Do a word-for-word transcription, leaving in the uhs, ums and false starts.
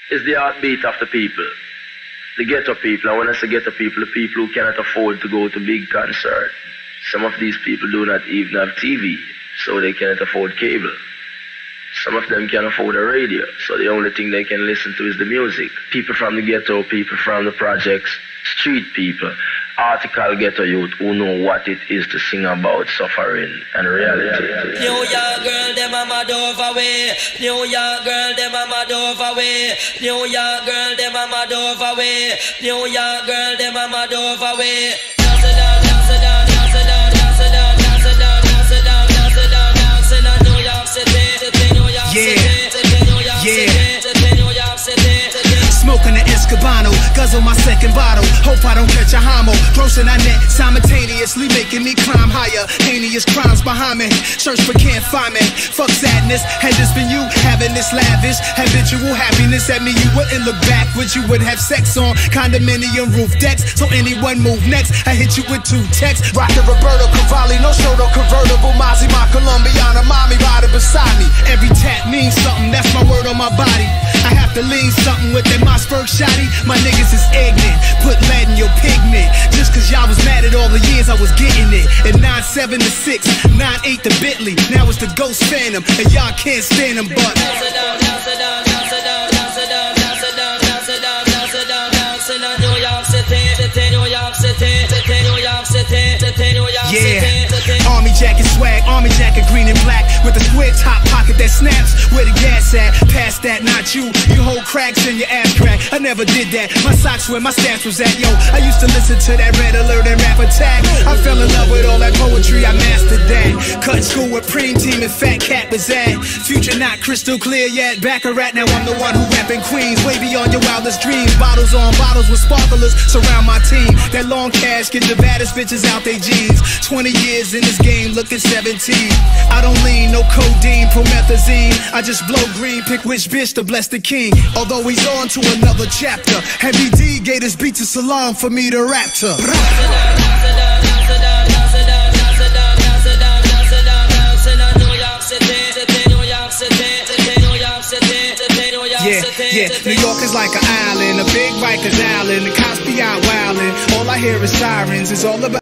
is the heartbeat of the people. The ghetto people, and when I say ghetto people, the people who cannot afford to go to big concerts. Some of these people do not even have T V, so they cannot afford cable. Some of them can't afford a radio, so the only thing they can listen to is the music. People from the ghetto, people from the projects, street people, article ghetto youth who know what it is to sing about suffering and reality. New York girl, them a mad over way. New York girl, them a mad over way. New York girl, them a mad over way. New York girl, them a mad over way. Dance it down, dance it down, dance it down, dance it down, dance it down, dance it down, dance it down, dance it down, New York City, New York City, New York City, New York City. Smoking the Escapism, guzzle my second bottle. Hope I don't catch a homo. Grossing I net simultaneously, making me climb higher. Heinous crimes behind me. Search but can't find me. Fuck sadness. Had this been you having this lavish habitual happiness at me, you wouldn't look backwards. You would have sex on condominium roof decks. So anyone move next, I hit you with two texts. Rockin' Roberto Cavalli, no shoulder convertible. Mozzie, my Colombiana, mommy riding beside me. Every tap means something. That's my word on my body. I have to lean something with that Mossberg shotty. My niggas is ignorant, put lead in your pigment. Just cause y'all was mad at all the years I was getting it. At nine seven to six, nine eight to Bentley. Now it's the Ghost Phantom, and y'all can't stand them, but dance it down, dance it down, dance it down, dance it down, dance it down, dance it down, dance it down, dance it down, New York City, City, New York City, City, New York City, City, New York City. Yeah, army jacket swag, army jacket green and black, with a square top pocket that snaps. Where the gas at? Pass that, not you. You hold cracks in your ass crack. I never did that. My socks where my stats was at. Yo, I used to listen to that Red Alert and Rap Attack. I fell in love with all that poetry. I mastered that. Cut school with Preem Team and Fat Cat was at. Future not crystal clear yet. Back a rat. Now I'm the one who rapping Queens. Way beyond your wildest dreams. Bottles on bottles with sparklers surround my team. That long cash get the baddest bitches out they jeans. Twenty years in this game, looking seventeen. I don't lean, no codeine, promethazine. I just blow green, pick which bitch to bless the king. Although he's on to another chapter. Heavy D gave this beat to Salam for me to rap to. Yeah, yeah, New York is like an island, a big Rikers Island. The cops be out wildin', all I hear is sirens. It's all about